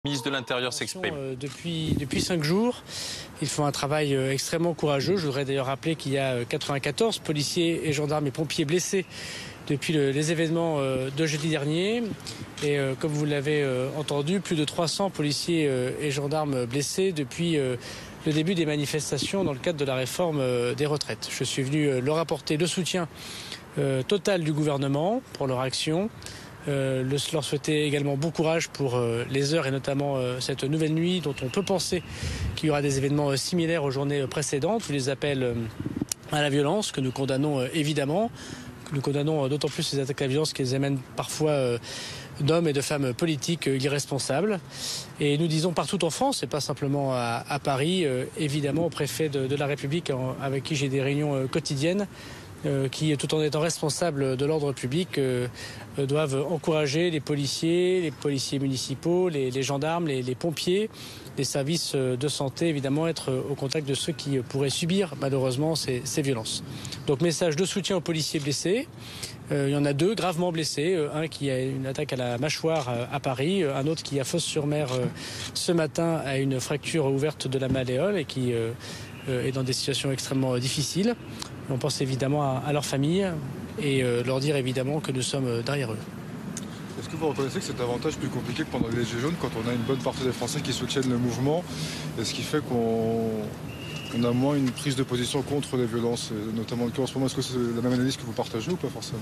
Le ministre de l'Intérieur s'exprime. Depuis 5 jours, ils font un travail extrêmement courageux. Je voudrais d'ailleurs rappeler qu'il y a 94 policiers et gendarmes et pompiers blessés depuis les événements de jeudi dernier. Et comme vous l'avez entendu, plus de 300 policiers et gendarmes blessés depuis le début des manifestations dans le cadre de la réforme des retraites. Je suis venu leur apporter le soutien total du gouvernement pour leur action. Leur souhaiter également bon courage pour les heures et notamment cette nouvelle nuit dont on peut penser qu'il y aura des événements similaires aux journées précédentes. Tous les appels à la violence que nous condamnons évidemment, que nous condamnons d'autant plus ces attaques à la violence qui amènent parfois d'hommes et de femmes politiques irresponsables. Et nous disons partout en France, et pas simplement à Paris, évidemment au préfet de la République avec qui j'ai des réunions quotidiennes, qui, tout en étant responsables de l'ordre public, doivent encourager les policiers municipaux, les gendarmes, les pompiers, les services de santé, évidemment, être au contact de ceux qui pourraient subir malheureusement ces violences. Donc message de soutien aux policiers blessés. Il y en a 2 gravement blessés, un qui a une attaque à la mâchoire à Paris, un autre qui à Fos-sur-Mer ce matin a une fracture ouverte de la malléole et qui est dans des situations extrêmement difficiles. On pense évidemment à leur famille et leur dire évidemment que nous sommes derrière eux. Est-ce que vous reconnaissez que c'est davantage plus compliqué que pendant les Gilets jaunes quand on a une bonne partie des Français qui soutiennent le mouvement, et ce qui fait qu'on a moins une prise de position contre les violences, notamment en ce moment? Est-ce que c'est la même analyse que vous partagez ou pas forcément?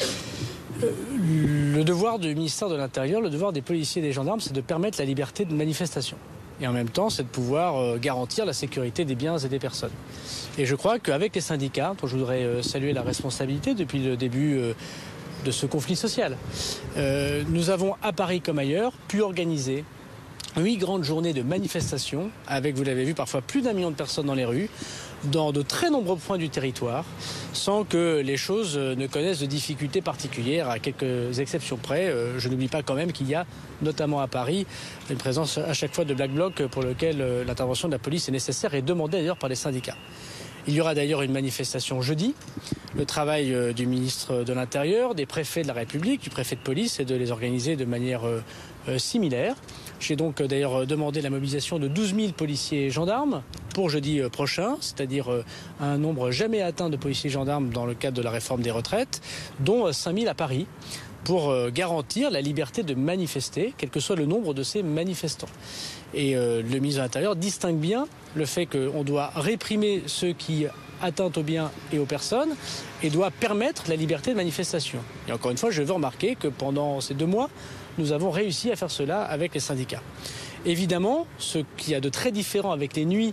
Le devoir du ministère de l'Intérieur, le devoir des policiers et des gendarmes, c'est de permettre la liberté de manifestation. Et en même temps, c'est de pouvoir garantir la sécurité des biens et des personnes. Et je crois qu'avec les syndicats, dont je voudrais saluer la responsabilité depuis le début de ce conflit social, nous avons à Paris comme ailleurs pu organiser 8 grandes journées de manifestations avec, vous l'avez vu, parfois plus d'1 million de personnes dans les rues, dans de très nombreux points du territoire, sans que les choses ne connaissent de difficultés particulières, à quelques exceptions près. Je n'oublie pas quand même qu'il y a, notamment à Paris, une présence à chaque fois de Black Bloc pour lequel l'intervention de la police est nécessaire et demandée d'ailleurs par les syndicats. Il y aura d'ailleurs une manifestation jeudi. Le travail du ministre de l'Intérieur, des préfets de la République, du préfet de police, est de les organiser de manière similaire. J'ai donc d'ailleurs demandé la mobilisation de 12 000 policiers et gendarmes pour jeudi prochain, c'est-à-dire un nombre jamais atteint de policiers et gendarmes dans le cadre de la réforme des retraites, dont 5 000 à Paris, pour garantir la liberté de manifester, quel que soit le nombre de ces manifestants. Et le ministre de l'Intérieur distingue bien le fait qu'on doit réprimer ceux qui atteintent aux biens et aux personnes et doit permettre la liberté de manifestation. Et encore une fois, je veux remarquer que pendant ces 2 mois, nous avons réussi à faire cela avec les syndicats. Évidemment, ce qu'il y a de très différent avec les nuits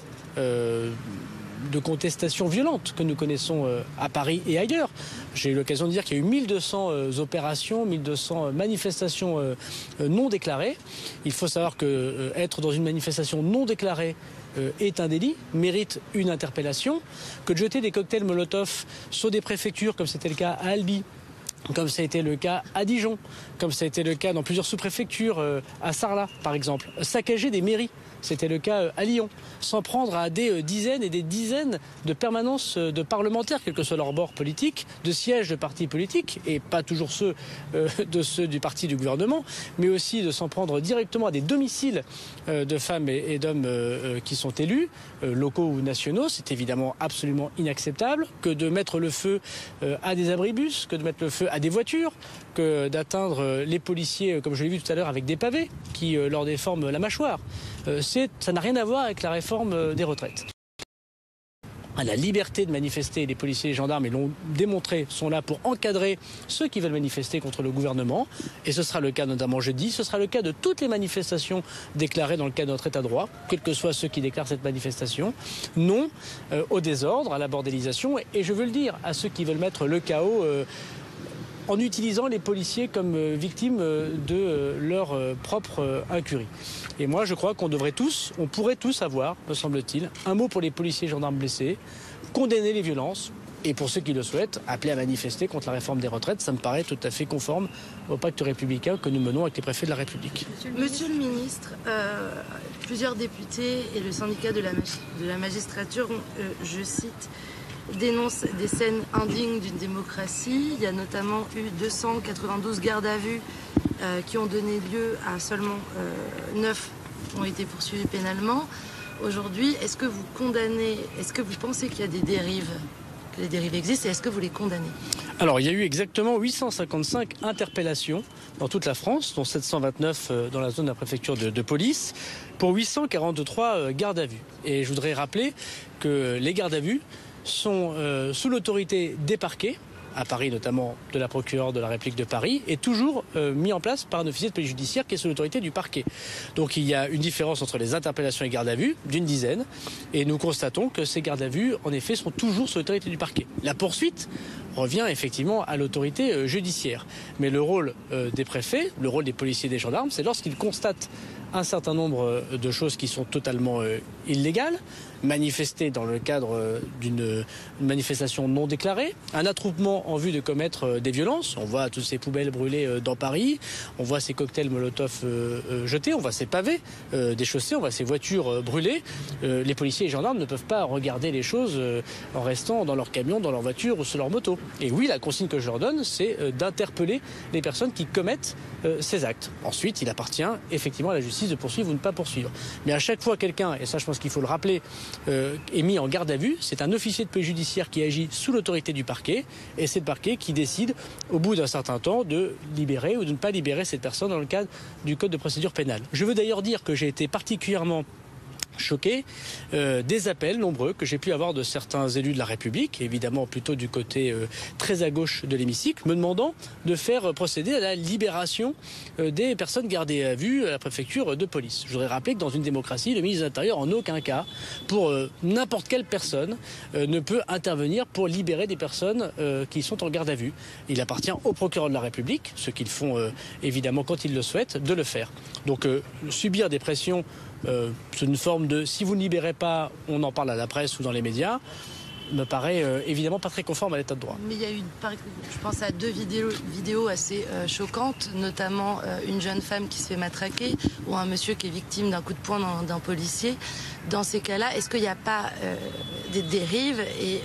de contestation violente que nous connaissons à Paris et ailleurs. J'ai eu l'occasion de dire qu'il y a eu 1200 opérations, 1200 manifestations non déclarées. Il faut savoir que être dans une manifestation non déclarée est un délit, mérite une interpellation, que de jeter des cocktails Molotov sur des préfectures, comme c'était le cas à Albi, comme ça a été le cas à Dijon, comme ça a été le cas dans plusieurs sous-préfectures, à Sarlat par exemple, saccager des mairies. C'était le cas à Lyon, s'en prendre à des dizaines et des dizaines de permanences de parlementaires, quel que soit leur bord politique, de sièges de partis politiques, et pas toujours ceux du parti du gouvernement, mais aussi de s'en prendre directement à des domiciles de femmes et d'hommes qui sont élus, locaux ou nationaux. C'est évidemment absolument inacceptable que de mettre le feu à des abribus, que de mettre le feu à des voitures, que d'atteindre les policiers, comme je l'ai vu tout à l'heure, avec des pavés qui leur déforment la mâchoire. Ça n'a rien à voir avec la réforme des retraites. La liberté de manifester, les policiers et les gendarmes, ils l'ont démontré, sont là pour encadrer ceux qui veulent manifester contre le gouvernement. Et ce sera le cas notamment jeudi, ce sera le cas de toutes les manifestations déclarées dans le cadre de notre état de droit, quels que soient ceux qui déclarent cette manifestation. Non au désordre, à la bordélisation. Et je veux le dire à ceux qui veulent mettre le chaos en utilisant les policiers comme victimes de leur propre incurie. Et moi, je crois qu'on pourrait tous avoir, me semble-t-il, un mot pour les policiers et gendarmes blessés, condamner les violences, et pour ceux qui le souhaitent, appeler à manifester contre la réforme des retraites. Ça me paraît tout à fait conforme au pacte républicain que nous menons avec les préfets de la République. Monsieur le ministre, plusieurs députés et le syndicat de la magistrature, je cite, dénonce des scènes indignes d'une démocratie. Il y a notamment eu 292 gardes à vue qui ont donné lieu à seulement 9 ont été poursuivis pénalement. Aujourd'hui, est-ce que vous condamnez, est-ce que vous pensez qu'il y a des dérives, que les dérives existent, et est-ce que vous les condamnez? Alors, il y a eu exactement 855 interpellations dans toute la France, dont 729 dans la zone de la préfecture de police, pour 843 gardes à vue. Et je voudrais rappeler que les gardes à vue sont sous l'autorité des parquets, à Paris notamment de la procureure de la République de Paris, est toujours mis en place par un officier de police judiciaire qui est sous l'autorité du parquet. Donc il y a une différence entre les interpellations et gardes à vue d'une dizaine, et nous constatons que ces gardes à vue, en effet, sont toujours sous l'autorité du parquet. La poursuite revient effectivement à l'autorité judiciaire. Mais le rôle des préfets, le rôle des policiers et des gendarmes, c'est lorsqu'ils constatent un certain nombre de choses qui sont totalement illégales, manifester dans le cadre d'une manifestation non déclarée, un attroupement en vue de commettre des violences. On voit toutes ces poubelles brûlées dans Paris, on voit ces cocktails Molotov jetés, on voit ces pavés des chaussées, on voit ces voitures brûlées. Les policiers et les gendarmes ne peuvent pas regarder les choses en restant dans leur camion, dans leur voiture ou sur leur moto. Et oui, la consigne que je leur donne, c'est d'interpeller les personnes qui commettent ces actes. Ensuite, il appartient effectivement à la justice de poursuivre ou de ne pas poursuivre. Mais à chaque fois quelqu'un, et ça je pense qu'il faut le rappeler, est mis en garde à vue, c'est un officier de police judiciaire qui agit sous l'autorité du parquet, et c'est le parquet qui décide au bout d'un certain temps de libérer ou de ne pas libérer cette personne dans le cadre du code de procédure pénale. Je veux d'ailleurs dire que j'ai été particulièrement choqué des appels nombreux que j'ai pu avoir de certains élus de la République, évidemment plutôt du côté très à gauche de l'hémicycle, me demandant de faire procéder à la libération des personnes gardées à vue à la préfecture de police. Je voudrais rappeler que dans une démocratie, le ministre de l'Intérieur, en aucun cas, pour n'importe quelle personne, ne peut intervenir pour libérer des personnes qui sont en garde à vue. Il appartient au procureur de la République, ce qu'ils font évidemment quand ils le souhaitent, de le faire. Donc subir des pressions, c'est une forme de si vous ne libérez pas, on en parle à la presse ou dans les médias, me paraît évidemment pas très conforme à l'état de droit. Mais il y a eu, je pense à deux vidéos assez choquantes, notamment une jeune femme qui se fait matraquer ou un monsieur qui est victime d'un coup de poing d'un policier. Dans ces cas-là, est-ce qu'il n'y a pas des dérives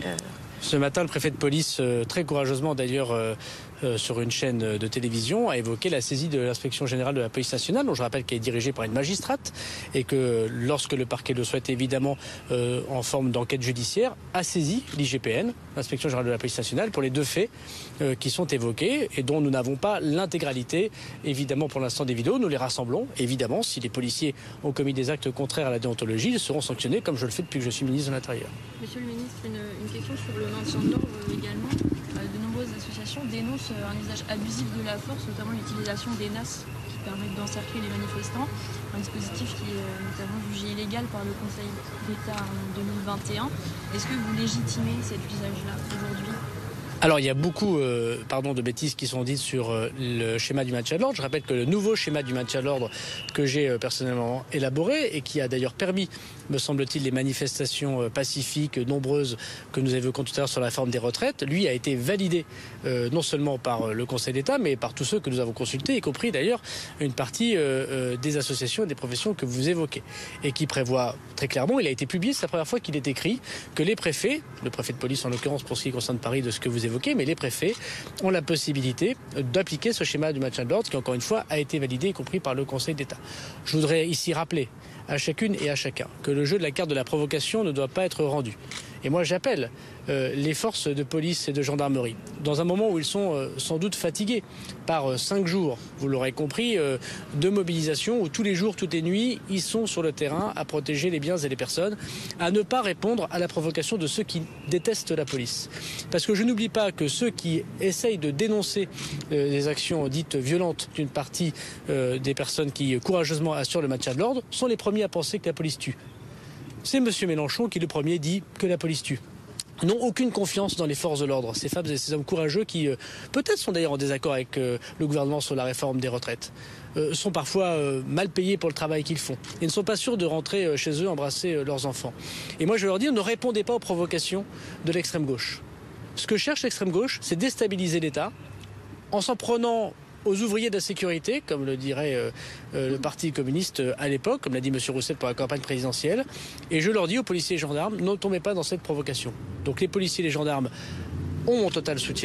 Ce matin, le préfet de police, très courageusement d'ailleurs, sur une chaîne de télévision, a évoqué la saisie de l'inspection générale de la police nationale, dont je rappelle qu'elle est dirigée par une magistrate, et que lorsque le parquet le souhaite, évidemment, en forme d'enquête judiciaire, a saisi l'IGPN, l'inspection générale de la police nationale, pour les deux faits qui sont évoqués et dont nous n'avons pas l'intégralité, évidemment, pour l'instant des vidéos. Nous les rassemblons. Évidemment, si les policiers ont commis des actes contraires à la déontologie, ils seront sanctionnés, comme je le fais depuis que je suis ministre de l'Intérieur. Monsieur le ministre, une question sur le maintien de l'ordre également. De nombreuses associations dénoncent un usage abusif de la force, notamment l'utilisation des NAS qui permettent d'encercler les manifestants. Un dispositif qui est notamment jugé illégal par le Conseil d'État en 2021. Est-ce que vous légitimez cet usage-là aujourd'hui ? Alors il y a beaucoup de bêtises qui sont dites sur le schéma du maintien de l'ordre. Je rappelle que le nouveau schéma du maintien de l'ordre que j'ai personnellement élaboré et qui a d'ailleurs permis, me semble-t-il, les manifestations pacifiques nombreuses que nous évoquons tout à l'heure sur la réforme des retraites, lui a été validé non seulement par le Conseil d'État mais par tous ceux que nous avons consultés, y compris d'ailleurs une partie des associations et des professions que vous évoquez, et qui prévoit très clairement, il a été publié, c'est la première fois qu'il est écrit, que les préfets, le préfet de police en l'occurrence pour ce qui concerne Paris de ce que vous évoquez, mais les préfets ont la possibilité d'appliquer ce schéma du maintien de l'ordre qui, encore une fois, a été validé, y compris par le Conseil d'État. Je voudrais ici rappeler à chacune et à chacun que le jeu de la carte de la provocation ne doit pas être rendu. Et moi, j'appelle les forces de police et de gendarmerie, dans un moment où ils sont sans doute fatigués par 5 jours, vous l'aurez compris, de mobilisation, où tous les jours, toutes les nuits, ils sont sur le terrain à protéger les biens et les personnes, à ne pas répondre à la provocation de ceux qui détestent la police. Parce que je n'oublie pas que ceux qui essayent de dénoncer les actions dites violentes d'une partie des personnes qui courageusement assurent le maintien de l'ordre sont les premiers à penser que la police tue. C'est M. Mélenchon qui, le premier, dit que la police tue. N'ont aucune confiance dans les forces de l'ordre, ces femmes et ces hommes courageux qui, peut-être sont d'ailleurs en désaccord avec le gouvernement sur la réforme des retraites, sont parfois mal payés pour le travail qu'ils font et ne sont pas sûrs de rentrer chez eux embrasser leurs enfants. Et moi je veux leur dire, ne répondez pas aux provocations de l'extrême gauche. Ce que cherche l'extrême gauche, c'est déstabiliser l'État en s'en prenant aux ouvriers de la sécurité, comme le dirait le Parti communiste à l'époque, comme l'a dit M. Roussel pour la campagne présidentielle. Et je leur dis aux policiers et gendarmes, ne tombez pas dans cette provocation. Donc les policiers et les gendarmes ont mon total soutien.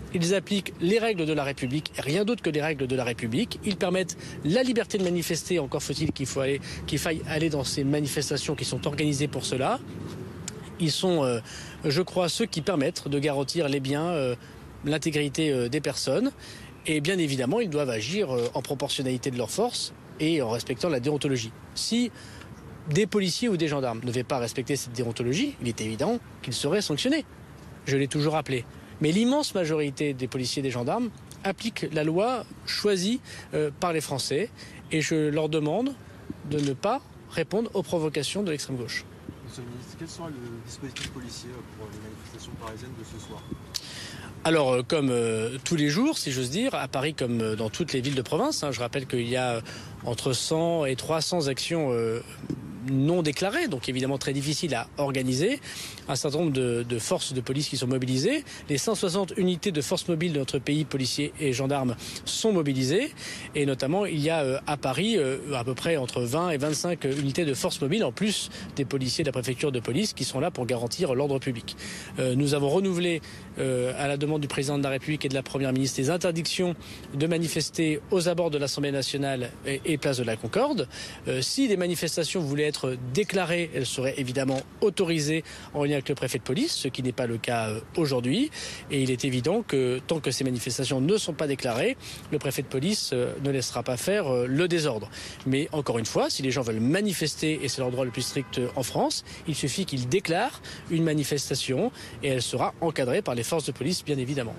Ils appliquent les règles de la République, rien d'autre que les règles de la République. Ils permettent la liberté de manifester, encore faut-il qu'il faille aller dans ces manifestations qui sont organisées pour cela. Ils sont, je crois, ceux qui permettent de garantir les biens, l'intégrité des personnes. Et bien évidemment, ils doivent agir en proportionnalité de leurs forces et en respectant la déontologie. Si des policiers ou des gendarmes ne devaient pas respecter cette déontologie, il est évident qu'ils seraient sanctionnés. Je l'ai toujours rappelé. Mais l'immense majorité des policiers et des gendarmes appliquent la loi choisie par les Français. Et je leur demande de ne pas répondre aux provocations de l'extrême gauche. Monsieur le ministre, quel sera le dispositif policier pour les manifestations parisiennes de ce soir ? Alors, comme tous les jours, si j'ose dire, à Paris comme dans toutes les villes de province, je rappelle qu'il y a entre 100 et 300 actions non déclarées, donc évidemment très difficiles à organiser. Un certain nombre de forces de police qui sont mobilisées. Les 160 unités de forces mobiles de notre pays, policiers et gendarmes, sont mobilisées. Et notamment, il y a à Paris à peu près entre 20 et 25 unités de forces mobiles, en plus des policiers de la préfecture de police qui sont là pour garantir l'ordre public. Nous avons renouvelé à la demande du président de la République et de la première ministre les interdictions de manifester aux abords de l'Assemblée nationale et place de la Concorde. Si des manifestations voulaient être déclarées, elles seraient évidemment autorisées en lien avec le préfet de police, ce qui n'est pas le cas aujourd'hui. Et il est évident que tant que ces manifestations ne sont pas déclarées, le préfet de police ne laissera pas faire le désordre. Mais encore une fois, si les gens veulent manifester, et c'est leur droit le plus strict en France, il suffit qu'ils déclarent une manifestation et elle sera encadrée par les forces de police, bien évidemment.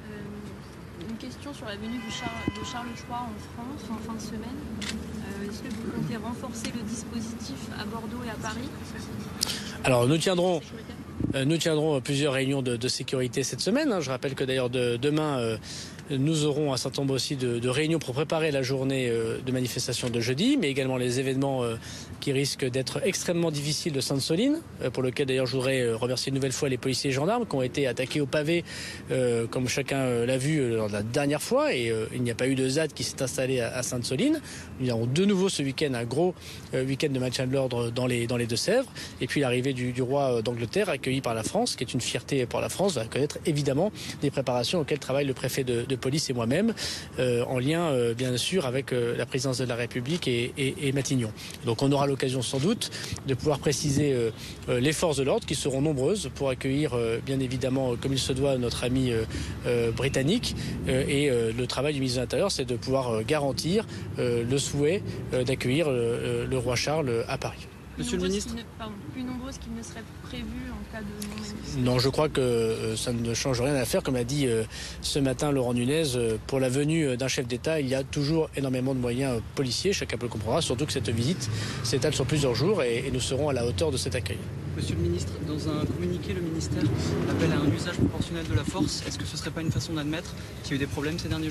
Une question sur la venue de Charles III en France en fin de semaine. Est-ce que vous comptez renforcer le dispositif à Bordeaux et à Paris ? Alors nous tiendrons plusieurs réunions de sécurité cette semaine. Je rappelle que d'ailleurs demain, nous aurons un certain nombre aussi de réunions pour préparer la journée de manifestation de jeudi, mais également les événements qui risquent d'être extrêmement difficiles de Sainte-Soline, pour lequel d'ailleurs je voudrais remercier une nouvelle fois les policiers et gendarmes qui ont été attaqués au pavé, comme chacun l'a vu lors de la dernière fois, et il n'y a pas eu de ZAD qui s'est installé à Sainte-Soline. Nous avons de nouveau ce week-end un gros week-end de maintien de l'ordre dans les Deux-Sèvres, et puis l'arrivée du roi d'Angleterre accueilli par la France, qui est une fierté pour la France, va connaître évidemment des préparations auxquelles travaille le préfet de police et moi-même, en lien bien sûr avec la présidence de la République et Matignon. Donc on aura l'occasion sans doute de pouvoir préciser les forces de l'ordre qui seront nombreuses pour accueillir bien évidemment comme il se doit notre ami britannique, et le travail du ministre de l'Intérieur, c'est de pouvoir garantir le souhait d'accueillir le roi Charles à Paris. Monsieur le ministre, plus nombreuses qu'il ne serait prévu en cas de non-manifestation. Non, je crois que ça ne change rien à faire. Comme a dit ce matin Laurent Nunez, pour la venue d'un chef d'État, il y a toujours énormément de moyens policiers. Chacun peut le comprendre, surtout que cette visite s'étale sur plusieurs jours et nous serons à la hauteur de cet accueil. Monsieur le ministre, dans un communiqué, le ministère appelle à un usage proportionnel de la force. Est-ce que ce ne serait pas une façon d'admettre qu'il y a eu des problèmes ces derniers jours ?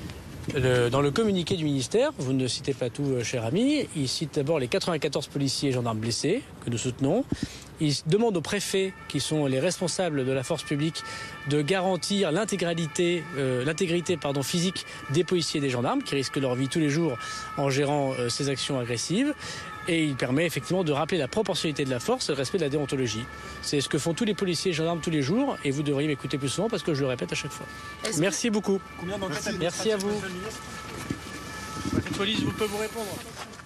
Dans le communiqué du ministère, vous ne citez pas tout, cher ami, il cite d'abord les 94 policiers et gendarmes blessés que nous soutenons. Il demande aux préfets, qui sont les responsables de la force publique, de garantir l'intégrité physique des policiers et des gendarmes qui risquent leur vie tous les jours en gérant ces actions agressives. Et il permet effectivement de rappeler la proportionnalité de la force et le respect de la déontologie. C'est ce que font tous les policiers et gendarmes tous les jours, et vous devriez m'écouter plus souvent parce que je le répète à chaque fois. Merci beaucoup. Combien d'enquêtes Merci à vous. Monsieur le ministre ? La police peut vous répondre.